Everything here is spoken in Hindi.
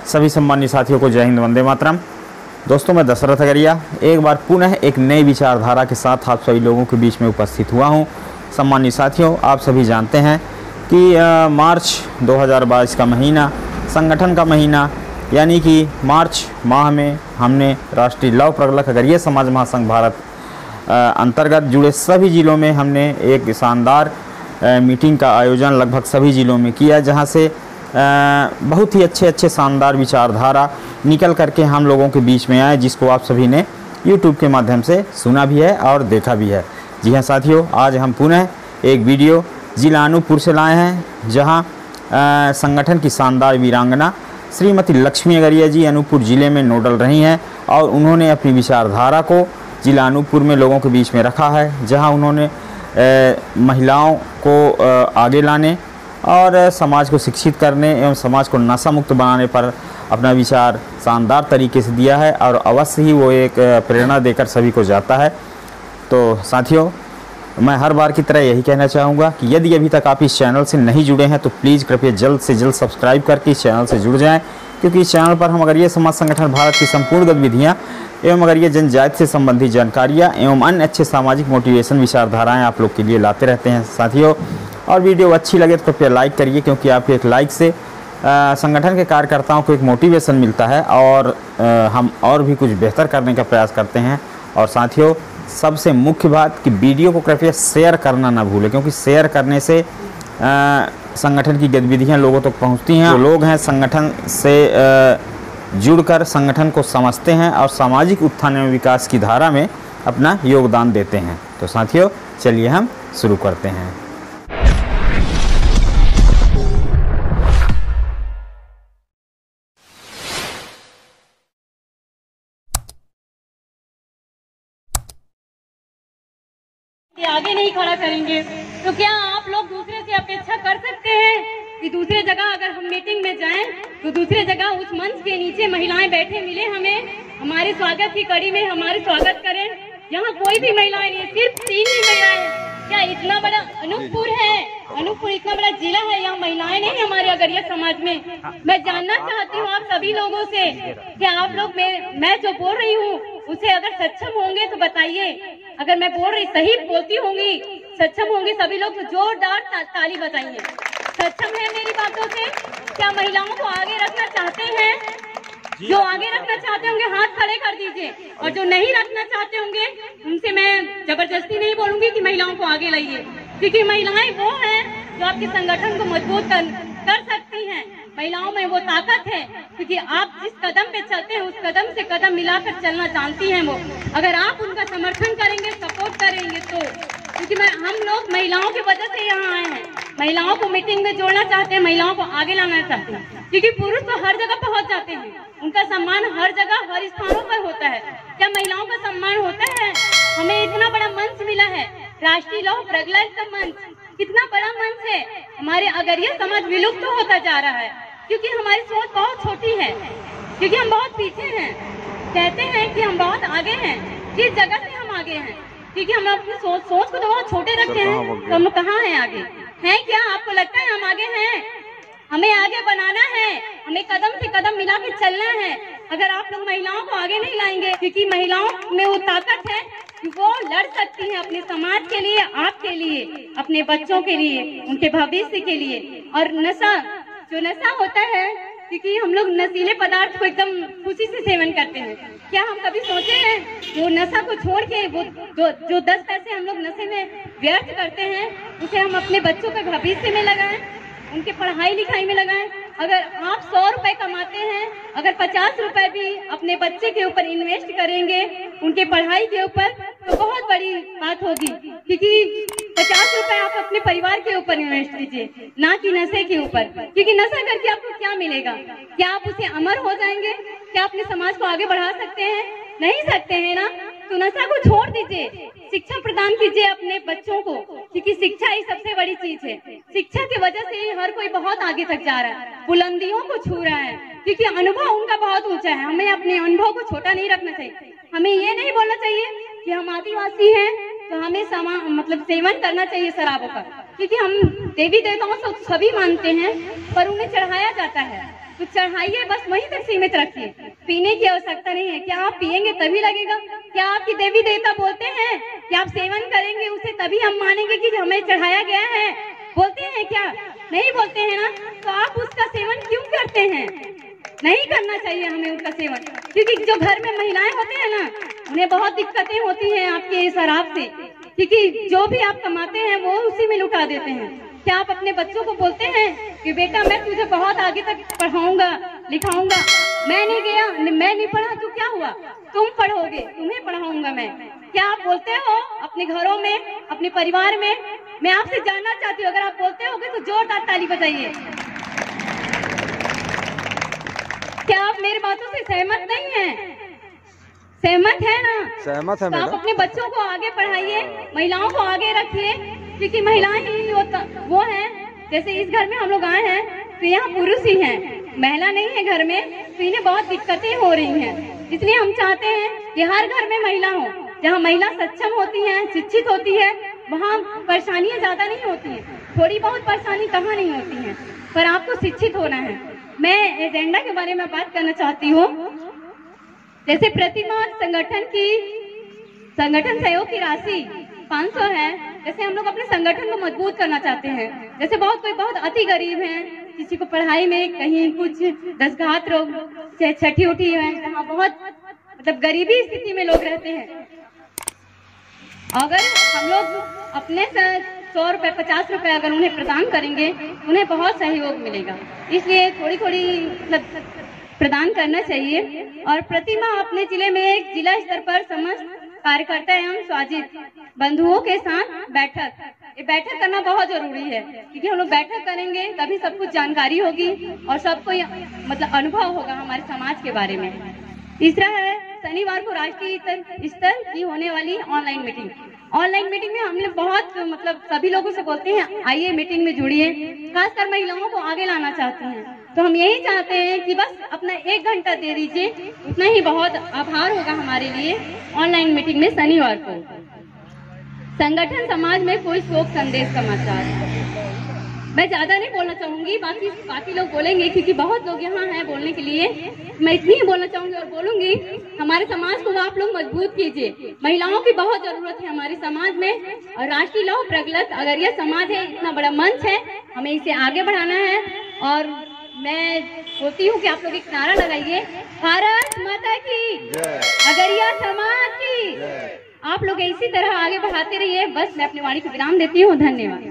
सभी सम्मानित साथियों को जय हिंद, वंदे मातरम। दोस्तों, मैं दशरथ अगरिया एक बार पुनः एक नई विचारधारा के साथ आप सभी लोगों के बीच में उपस्थित हुआ हूं। सम्मानित साथियों, आप सभी जानते हैं कि मार्च 2022 का महीना संगठन का महीना, यानी कि मार्च माह में हमने राष्ट्रीय लौह प्रगलक अगरिया समाज महासंघ भारत अंतर्गत जुड़े सभी ज़िलों में हमने एक शानदार मीटिंग का आयोजन लगभग सभी ज़िलों में किया, जहां से बहुत ही अच्छे शानदार विचारधारा निकल करके हम लोगों के बीच में आए, जिसको आप सभी ने YouTube के माध्यम से सुना भी है और देखा भी है। जी हाँ साथियों, आज हम पुनः एक वीडियो जिला अनूपपुर से लाए हैं, जहां संगठन की शानदार वीरांगना श्रीमती लक्ष्मी अगरिया जी अनूपपुर ज़िले में नोडल रही हैं और उन्होंने अपनी विचारधारा को जिला अनूपपुर में लोगों के बीच में रखा है, जहां उन्होंने महिलाओं को आगे लाने और समाज को शिक्षित करने एवं समाज को नशा मुक्त बनाने पर अपना विचार शानदार तरीके से दिया है और अवश्य ही वो एक प्रेरणा देकर सभी को जाता है। तो साथियों, मैं हर बार की तरह यही कहना चाहूँगा कि यदि अभी तक आप इस चैनल से नहीं जुड़े हैं तो प्लीज़ कृपया जल्द से जल्द सब्सक्राइब करके इस चैनल से जुड़ जाएं, क्योंकि इस चैनल पर हम अगरिया समाज संगठन भारत की संपूर्ण गतिविधियाँ एवं अगरिया जनजाति से संबंधित जानकारियाँ एवं अन्य अच्छे सामाजिक मोटिवेशन विचारधाराएँ आप लोग के लिए लाते रहते हैं साथियों। और वीडियो अच्छी लगे तो कृपया लाइक करिए, क्योंकि आपके एक लाइक से संगठन के कार्यकर्ताओं को एक मोटिवेशन मिलता है और हम और भी कुछ बेहतर करने का प्रयास करते हैं। और साथियों, सबसे मुख्य बात कि वीडियो को कृपया शेयर करना ना भूलें, क्योंकि शेयर करने से संगठन की गतिविधियां लोगों तक पहुंचती हैं। जो लोग हैं संगठन से जुड़कर संगठन को समझते हैं और सामाजिक उत्थान एवं विकास की धारा में अपना योगदान देते हैं। तो साथियों, चलिए हम शुरू करते हैं। आगे नहीं खड़ा करेंगे तो क्या आप लोग दूसरे से अपेक्षा कर सकते हैं कि दूसरे जगह अगर हम मीटिंग में जाएं तो दूसरे जगह उस मंच के नीचे महिलाएं बैठे मिले, हमें हमारे स्वागत की कड़ी में हमारे स्वागत करें। यहाँ कोई भी महिलाएं नहीं, सिर्फ 3 ही महिलाएं। क्या इतना बड़ा अनूपपुर है, अनूपपुर इतना बड़ा जिला है, यहाँ महिलाएं नहीं हमारे अगरिया समाज में। मैं जानना चाहती हूँ आप सभी लोगों से कि आप लोग मैं जो बोल रही हूँ उसे अगर सक्षम होंगे तो बताइए। अगर मैं बोल रही सही बोलती होंगी, सक्षम होंगे सभी लोग तो जोरदार ताली बजाइए। सक्षम है मेरी बातों से? क्या महिलाओं को आगे रखना चाहते हैं? जो आगे रखना चाहते होंगे हाथ खड़े कर दीजिए, और जो नहीं रखना चाहते होंगे उनसे मैं जबरदस्ती नहीं बोलूंगी कि महिलाओं को आगे लाइए, क्योंकि महिलाएं वो हैं जो आपके संगठन को मजबूत कर सकती हैं। महिलाओं में वो ताकत है, क्योंकि आप जिस कदम पे चलते हैं उस कदम से कदम मिलाकर चलना जानती हैं वो। अगर आप उनका समर्थन करेंगे, सपोर्ट करेंगे तो, क्योंकि हम लोग महिलाओं की वजह से यहाँ आए हैं। महिलाओं को मीटिंग में जोड़ना चाहते हैं, महिलाओं को आगे लाना चाहते हैं, क्योंकि पुरुष तो हर जगह पहुंच जाते हैं, उनका सम्मान हर जगह हर स्थानों पर होता है। क्या महिलाओं का सम्मान होता है? हमें इतना बड़ा मंच मिला है, राष्ट्रीय लौह प्रगलक का मंच, कितना बड़ा मंच है। हमारे अगरिया समाज विलुप्त तो होता जा रहा है, क्योंकि हमारी सोच बहुत छोटी है, क्योंकि हम बहुत पीछे हैं। कहते हैं कि हम बहुत आगे हैं, किस जगह से हम आगे हैं? क्योंकि हम अपनी सोच को तो बहुत छोटे रखते हैं, तो हम कहाँ हैं आगे? हैं क्या आपको लगता है हम आगे हैं? हमें आगे बनाना है, हमें कदम से कदम मिला के चलना है। अगर आप लोग महिलाओं को आगे नहीं लाएंगे, क्योंकि महिलाओं में वो ताकत है कि वो लड़ सकती हैं अपने समाज के लिए, आपके लिए, अपने बच्चों के लिए, उनके भविष्य के लिए। और जो नशा होता है, क्योंकि हम लोग नशीले पदार्थ को एकदम खुशी से सेवन करते हैं। क्या हम कभी सोचे हैं वो नशा को छोड़ के वो जो 10 पैसे हम लोग नशे में व्यर्थ करते हैं, उसे हम अपने बच्चों के भविष्य में लगाएं, उनके पढ़ाई लिखाई में लगाएं। अगर आप 100 रुपए कमाते हैं, अगर 50 रुपए भी अपने बच्चे के ऊपर इन्वेस्ट करेंगे, उनके पढ़ाई के ऊपर, तो बहुत बड़ी बात होगी। क्योंकि 50 रुपए आप अपने परिवार के ऊपर इन्वेस्ट कीजिए, ना कि नशे के ऊपर। क्योंकि नशा करके आपको क्या मिलेगा? क्या आप उसे अमर हो जाएंगे? क्या अपने समाज को आगे बढ़ा सकते हैं? नहीं सकते हैं ना। तो नशा को छोड़ दीजिए, शिक्षा प्रदान कीजिए अपने बच्चों को, क्योंकि शिक्षा ही सबसे बड़ी चीज है। शिक्षा की वजह से ही हर कोई बहुत आगे तक जा रहा है, बुलंदियों को छू रहा है, क्योंकि अनुभव उनका बहुत ऊंचा है। हमें अपने अनुभव को छोटा नहीं रखना चाहिए। हमें ये नहीं बोलना चाहिए कि हम आदिवासी हैं तो हमें सेवन करना चाहिए शराबों का, क्योंकि हम देवी देवताओं से सभी मानते हैं, पर उन्हें चढ़ाया जाता है। तो चढ़ाइए, बस वहीं तक सीमित रखिए। पीने की आवश्यकता नहीं है। क्या आप पिएंगे तभी लगेगा? क्या आपकी देवी देवता बोलते हैं कि आप सेवन करेंगे उसे तभी हम मानेंगे कि हमें चढ़ाया गया है? बोलते हैं क्या? नहीं बोलते हैं ना। तो आप उसका सेवन क्यों करते हैं? नहीं करना चाहिए हमें उसका सेवन, क्योंकि जो घर में महिलाएं होते हैं ना, उन्हें बहुत दिक्कतें होती हैं आपके शराब से, क्योंकि जो भी आप कमाते हैं वो उसी में लुटा देते हैं। क्या आप अपने बच्चों को बोलते हैं कि बेटा मैं तुझे बहुत आगे तक पढ़ाऊंगा लिखाऊंगा? मैं नहीं गया, मैं नहीं पढ़ा तो क्या हुआ? तुम पढ़ोगे, तुम्हें पढ़ाऊंगा मैं। क्या आप बोलते हो अपने घरों में, अपने परिवार में? मैं आपसे जानना चाहती हूँ, अगर आप बोलते होगे तो जोरदार ताली बजाइए। क्या आप मेरी बातों से सहमत नहीं हैं? सहमत है ना? सहमत है तो आप अपने बच्चों को आगे पढ़ाइए, महिलाओं को आगे रखिए, क्योंकि महिलाएं ही वो हैं। जैसे इस घर में हम लोग आए हैं तो यहाँ पुरुष ही हैं, महिला नहीं है घर में, तो इन्हें बहुत दिक्कतें हो रही हैं। इसलिए हम चाहते हैं कि हर घर में महिला हो। जहाँ महिला सक्षम होती है, शिक्षित होती है, वहाँ परेशानियाँ ज्यादा नहीं होती है। थोड़ी बहुत परेशानी कहाँ नहीं होती है, पर आपको शिक्षित होना है। मैं एजेंडा के बारे में बात करना चाहती हूँ। जैसे प्रतिमा संगठन सहयोग की राशि 500 है। जैसे हम लोग अपने संगठन को मजबूत करना चाहते हैं। जैसे बहुत अति गरीब हैं, किसी को पढ़ाई में कहीं कुछ दसघात रोग, छठी उठी है, जहाँ बहुत मतलब गरीबी स्थिति में लोग रहते हैं। अगर हम लोग अपने 100 रुपए 50 रुपए अगर उन्हें प्रदान करेंगे, उन्हें बहुत सहयोग मिलेगा। इसलिए थोड़ी मतलब प्रदान करना चाहिए। और प्रतिमा अपने जिले में एक जिला स्तर पर समस्त कार्यकर्ता एवं स्वाजित बंधुओं के साथ बैठक करना बहुत जरूरी है, क्योंकि हम लोग बैठक करेंगे तभी सब कुछ जानकारी होगी और सबको मतलब अनुभव होगा हमारे समाज के बारे में। तीसरा है शनिवार को राष्ट्रीय स्तर की होने वाली ऑनलाइन मीटिंग। ऑनलाइन मीटिंग में हमने बहुत मतलब सभी लोगों से बोलते हैं आइए मीटिंग में जुड़िए, खासकर महिलाओं को आगे लाना चाहते हैं। तो हम यही चाहते हैं कि बस अपना 1 घंटा दे दीजिए, उतना ही बहुत आभार होगा हमारे लिए। ऑनलाइन मीटिंग में शनिवार को संगठन समाज में कोई शोक संदेश समाचार। मैं ज्यादा नहीं बोलना चाहूंगी, बाकी लोग बोलेंगे, क्योंकि बहुत लोग यहाँ हैं बोलने के लिए। मैं इतनी ही बोलना चाहूंगी और बोलूंगी, हमारे समाज को आप लोग मजबूत कीजिए। महिलाओं की बहुत जरूरत है हमारे समाज में। और राष्ट्रीय लौह प्रगलत अगरिया समाज है, इतना बड़ा मंच है, हमें इसे आगे बढ़ाना है। और मैं बोलती हूँ कि आप लोग एक नारा लगाइए, भारत माता की, अगरिया समाज की। आप लोग इसी तरह आगे बढ़ाते रहिए। बस मैं अपनी वाणी को विराम देती हूँ। धन्यवाद।